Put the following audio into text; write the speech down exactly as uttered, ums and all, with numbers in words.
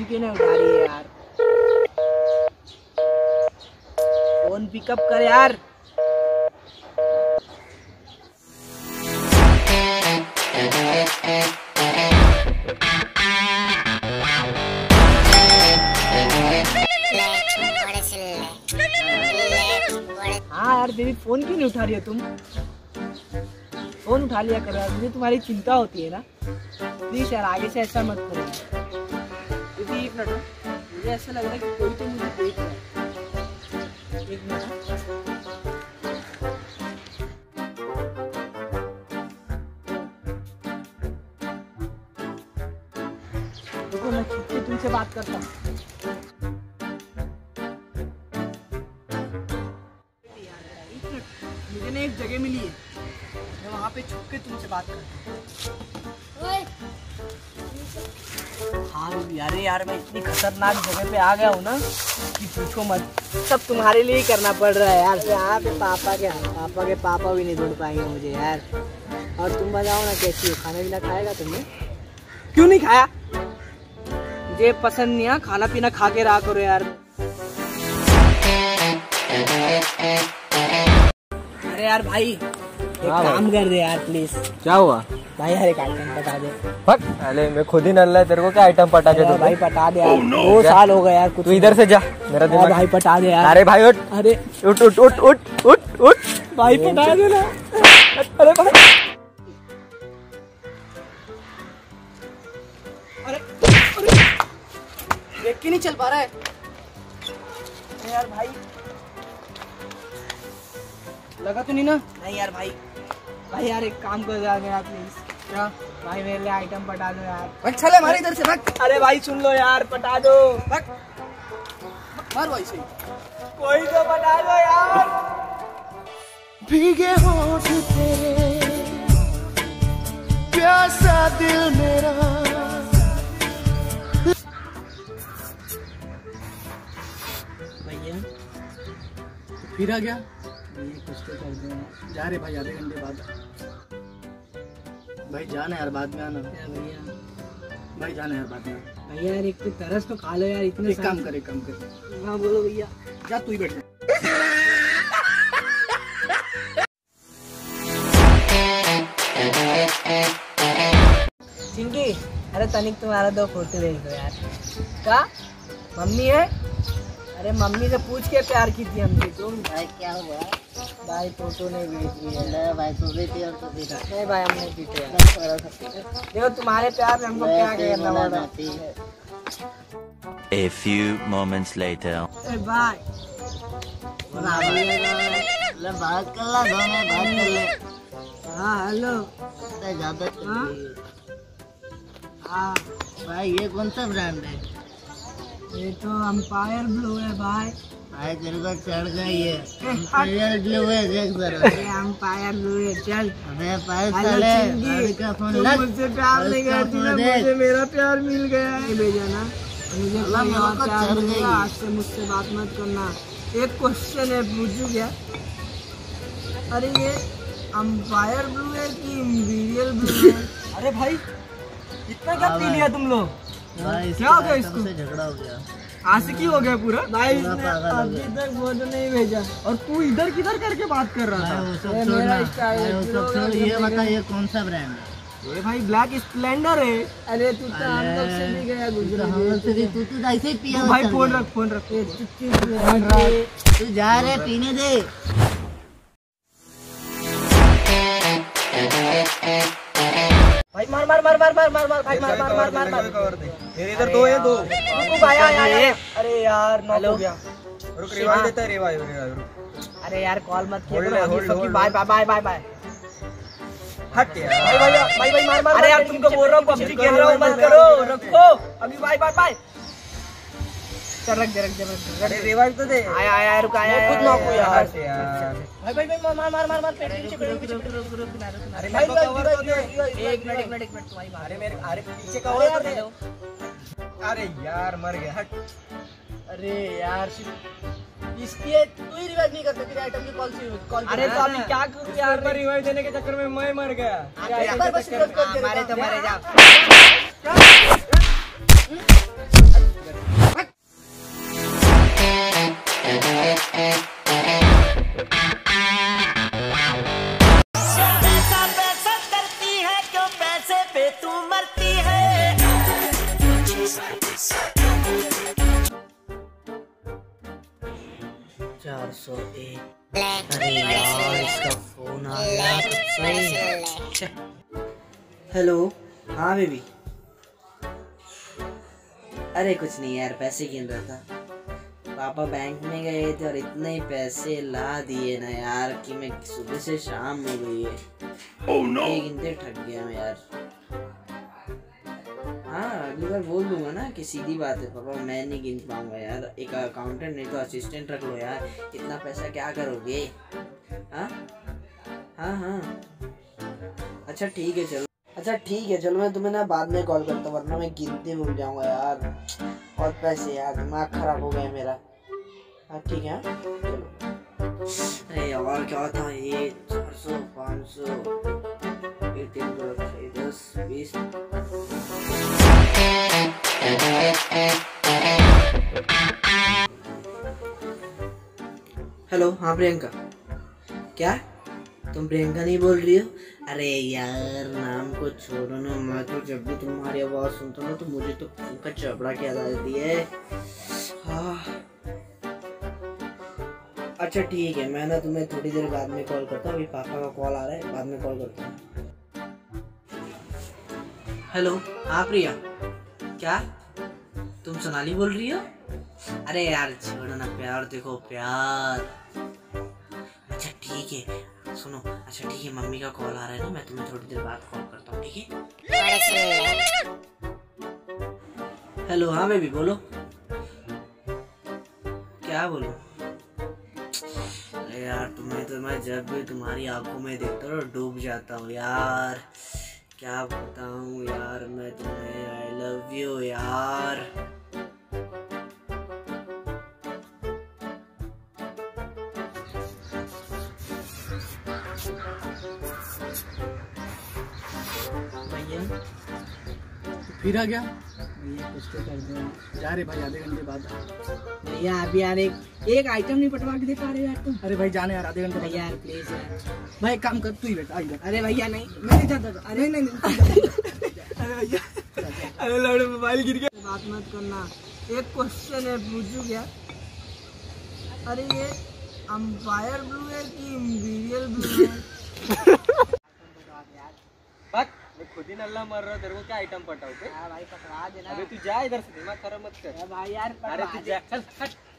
क्यों नहीं उठा रही है यार? फोन पिकअप कर यार। हाँ यार दीदी, फोन क्यों नहीं उठा रही हो तुम? फोन उठा लिया करो यार, मुझे तुम्हारी चिंता होती है ना। प्लीज यार आगे से ऐसा मत करो दीदी। एक मिनट, मुझे ऐसा लग रहा है कि कोई तो मुझे देख रहा है। एक मिनट, देखो मैं छुप के तुमसे बात करता हूँ। मुझे ना एक जगह मिली है, मैं वहाँ पे छुप के तुमसे बात करता हूँ। हाँ यार यार मैं इतनी खतरनाक जगह पे आ गया हूँ ना कि पूछो मत। सब तुम्हारे लिए ही करना पड़ रहा है यार। यहाँ पे पापा के पापा के पापा भी नहीं ढूंढ पाएंगे मुझे यार। और तुम बताओ ना कैसी हो, खाना पीना खाएगा तुमने? क्यों नहीं खाया? मुझे पसंद नहीं है, खाना पीना खा के रहा करो यार। अरे यार भाई एक काम कर दे यार प्लीज। क्या हुआ भाई? यार एक आइटम पटा दे। फक, अरे मैं खुद ही नल्ला है, तेरे को क्या आइटम पटा के दूं? भाई पटा दे यार, दो साल हो गए यार कुछ। तू इधर से जा, मेरा दिमाग। भाई पटा दे यार। अरे भाई उठ, अरे उठ उठ उठ उठ उठ उठ भाई पटा दे ना। अरे भाई, अरे देख के नहीं चल पा रहा है यार भाई। लगा तो नहीं ना? नहीं यार भाई। भाई यार एक काम कर यार मेरा प्लीज। क्या भाई? मेरे लिए आइटम पटा दो यार। भाई चले हमारे इधर से भाग। अरे भाई सुन लो यार, पटा दो। भाग मार भाई से, कोई तो पटा दो यार। भीगे होठ तेरे, प्यासा दिल मेरा। भैया फिर आ गया? ये कुछ तो कर दो। जा रहे भाई आधे घंटे बाद। भाई जाना यार, बाद में आना। क्या भैया? भाई जाना यार, बाद में आना। भैया यार एक तो तरस तो खा लो यार। इतने एक काम कर, एक काम कर। हाँ बोलो भैया। जा तू ही बैठ। चिंकी, अरे तनिक तुम्हारा दो फोटो भेज दो यार। क्या मम्मी है? अरे मम्मी से पूछ के प्यार की थी हमसे तुम। भाई क्या हुआ? भाई फोटो नहीं भेज रही है। ले भाई तू भी और तू भी नहीं भाई हम नहीं पीते यार। देखो तुम्हारे प्यार में हमको क्या करना पड़ रहा है। A few moments later. ए भाई ले बात कर ला, दो में बात कर ले। हाँ हेलो। तो ज्यादा चल हाँ? रही है। हाँ भाई ये कौन सा ब्रांड है? ये तो एम्पायर ब्लू है भाई। भाई तेरे को चढ़ गई है। एम्पायर ब्लू है, देख जरा। ये एम्पायर ब्लू है। चल अबे भाई हेलो साले, चिंकी, गाड़ी का फोन तुम लग। मुझसे प्यार नहीं उसका करती ना, फोन देख। मुझे मेरा प्यार मिल गया है। भेजा ना मुझे अल्लाह कोई मेरे और को प्यार चढ़ मिलेगा, गई। आज से मुझसे बात मत करना। एक क्वेश्चन है, पूछूं क्या? अरे ये एम्पायर ब्लू है कि इम्पीरियल ब्लू है? अरे भाई इतना क्या पी लिया तुम लोग? भाई क्या हो गया इसको? से झगड़ा हो गया। आशिकी हो गया पूरा भाई। पूरा इसने पागल हो अभी गया। तक फोटो नहीं भेजा और तू इधर किधर करके बात कर रहा भाई था? वो सब ये छोड़ मेरा ना। स्टाइल भाई है, वो तू सब लोग छोड़, यार ये सब बता देखे। ये कौन सा ब्रांड है? ये भाई ब्लैक स्प्लेंडर है। अरे तू तो हम लोग से भी गया तो गुजरा। हम से भी तू तू ऐसे ही पिया तू भाई चल फोन गया। रख, फोन रख। ये चुटकी फोन रख। तू जा रहे पीने दे। भाई मार मार मार मार मार मार मार भाई मार मार मार मार मार। मेरे इधर दो है, दो। रुको भाई आया आया। अरे यार नॉक हो गया। रुक, रिवाइव देता है, रिवाइव रिवाइव। अरे यार कॉल मत किया Hold करो है, अभी hold, सबकी। hold, bye hold। Bye bye bye. हट यार। भाई भाई भाई भाई मार मार। अरे यार तुमको बोल रहा हूँ पबजी खेल रहा हूँ, मत करो, रखो अभी। Bye bye bye. चल रख दे रख दे रख दे। अरे रिवाइव तो दे। आया आया रुक आया। वो खुद नॉक हुआ यार। यार। भाई भाई भाई मार मार मार मार पेट के पीछे पेट के पीछे। अरे भाई मेरे को भाई cover तो दे। एक मिनट एक मिनट एक मिनट तुम्हारी बात। अरे मेरे, अरे पीछे का अरे और यार, दे। अरे यार मर गया, हट। अरे यार इसकी तू ही रिवाइव नहीं करता, तेरे आइटम की कॉल से कॉल। अरे तो अभी क्या करूं यार? पर रिवाइव देने के चक्कर में मैं मर गया। एक बार बस रिवाइव कर दे। मारे तो मारे जा। सौ एक। अरे यार इसका फोन आ गया तो सही। हेलो, हाँ बेबी। अरे कुछ नहीं यार, पैसे गिन रहा था। पापा बैंक में गए थे और इतने पैसे ला दिए ना यार कि मैं सुबह से शाम हो गई है। oh, no. गिनते ठग गया मैं यार। हाँ अगली बार बोल दूंगा ना कि सीधी बात है पापा, मैं नहीं गिन पाऊंगा यार। एक अकाउंटेंट नहीं तो असिस्टेंट रख लो यार, इतना पैसा क्या करोगे। हाँ हाँ हाँ अच्छा ठीक है चलो। अच्छा ठीक है चलो, मैं तुम्हें ना बाद में कॉल करता हूँ वरना मैं गिनते भूल जाऊंगा यार। और पैसे यार, दिमाग खराब हो गया मेरा। हाँ ठीक है चलो। अरे यार क्या था ये, चार सौ पाँच सौ दस बीस। हेलो, हाँ प्रियंका। क्या तुम प्रियंका नहीं बोल रही हो? अरे यार नाम को छोड़ो ना, मैं तो जब भी तुम्हारी आवाज सुनता हूँ ना तो मुझे तो उनका चबड़ा की याद आती है। हाँ अच्छा ठीक है, मैं ना तुम्हें थोड़ी देर बाद में कॉल करता हूँ, अभी पापा का कॉल आ रहा है, बाद में कॉल करता हूँ। हेलो, हाँ प्रिया। क्या तुम सोनाली बोल रही हो? अरे यार छोड़ो ना, प्यार देखो प्यार। अच्छा ठीक है सुनो, अच्छा ठीक है मम्मी का कॉल आ रहा है ना, मैं तुम्हें थोड़ी देर बाद कॉल करता हूँ ठीक है। हेलो, हाँ बेबी बोलो। क्या बोलो? अरे यार तुम्हें तो मैं जब भी तुम्हारी आंखों में देखता हूँ डूब जाता हूँ यार। क्या बताऊँ यार मैं तुम्हें, आई लव यू यार। भैया फिर आ गया भैया, कुछ तो कर दो। जा रे भाई, आधे घंटे बाद। भैया अभी यार एक एक आइटम नहीं पटवा के दे पा रहे यार तुम। अरे भाई जाने यार, आधे घंटे बाद। भैया यार प्लीज यार। भाई एक काम कर, तू ही बैठा इधर। अरे भैया नहीं, मैं नहीं चाहता। अरे नहीं नहीं अरे भैया, अरे लड़े मोबाइल गिर गया। बात मत करना। एक क्वेश्चन है, पूछू क्या? अरे ये अंपायर ब्लू है कि इंपीरियल ब्लू है? बक मैं खुद ही नल्ला मर रहा हूँ, तेरे को क्या आइटम पटाओ पे? हाँ भाई पकड़ा देना। अबे तू जा इधर से, दिमाग खराब मत कर। भाई यार अरे तू जा, चल हट।